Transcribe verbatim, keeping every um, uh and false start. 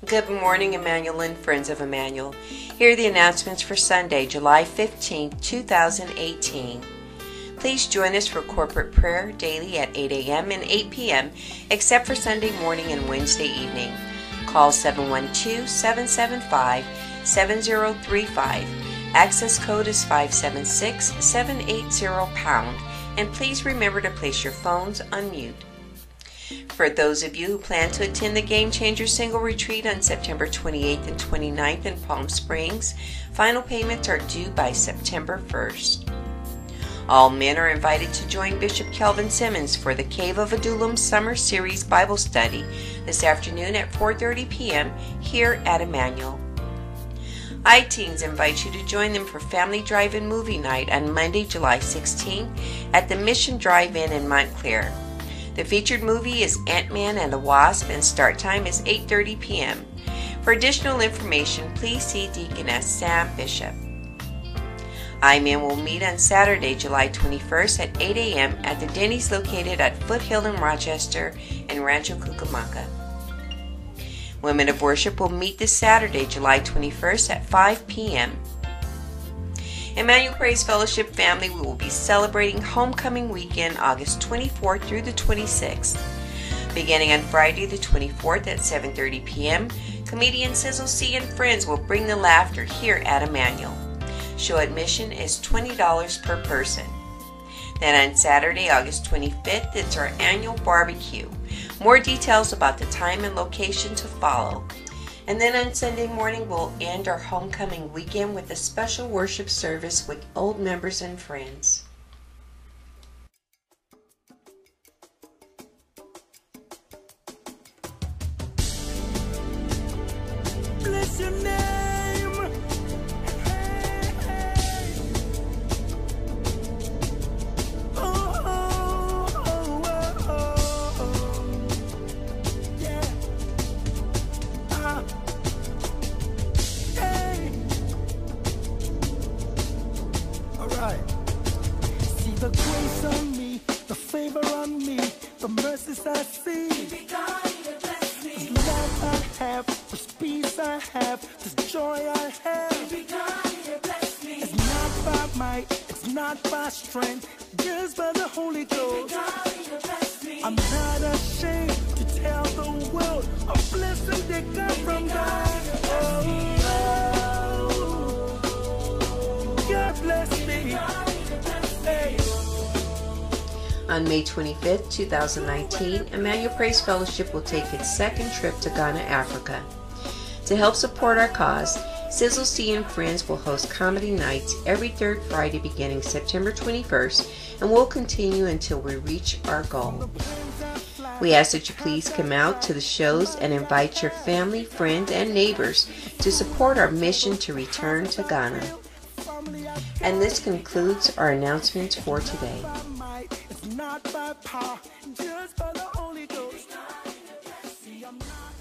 Good morning, Emmanuel and friends of Emmanuel. Here are the announcements for Sunday, July fifteenth, two thousand eighteen. Please join us for corporate prayer daily at eight a m and eight p m, except for Sunday morning and Wednesday evening. Call seven one two, seven seven five, seven zero three five. Access code is five seven six, seven eight zero pound, and please remember to place your phones on mute. For those of you who plan to attend the Game Changer Single Retreat on September twenty-eighth and twenty-ninth in Palm Springs, final payments are due by September first. All men are invited to join Bishop Kelvin Simmons for the Cave of Adullam Summer Series Bible Study this afternoon at four thirty p m here at Emmanuel. iTeens invites you to join them for Family Drive-In Movie Night on Monday, July sixteenth at the Mission Drive-In in Montclair. The featured movie is Ant-Man and the Wasp, and start time is eight thirty p m For additional information, please see Deaconess Sam Bishop. iMen will meet on Saturday, July twenty-first at eight a m at the Denny's located at Foothill in Rochester and Rancho Cucamonga. Women of Worship will meet this Saturday, July twenty-first at five p m Emmanuel Praise Fellowship family, we will be celebrating Homecoming Weekend August twenty-fourth through the twenty-sixth. Beginning on Friday the twenty-fourth at seven thirty p m, comedian Sizzle C and friends will bring the laughter here at Emmanuel. Show admission is twenty dollars per person. Then on Saturday, August twenty-fifth, it's our annual barbecue. More details about the time and location to follow. And then on Sunday morning, we'll end our homecoming weekend with a special worship service with old members and friends. Bless your name. Hey, hey. Oh, oh, oh, oh, oh. Yeah. Uh, hey. All right. See the grace on me, the favor on me, the mercies I see. The love I have, this peace I have, this joy I have. It's not by might, it's not by strength, just by the Holy Ghost. I'm not ashamed to tell the world a blessing that comes from God. Oh, God bless me. Hey. On May twenty-fifth, two thousand nineteen, Emmanuel Praise Fellowship will take its second trip to Ghana, Africa. To help support our cause, Sizzle C and Friends will host comedy nights every third Friday beginning September twenty-first, and will continue until we reach our goal. We ask that you please come out to the shows and invite your family, friends, and neighbors to support our mission to return to Ghana. And this concludes our announcements for today. Not by power, just by the Holy Ghost. See, I'm not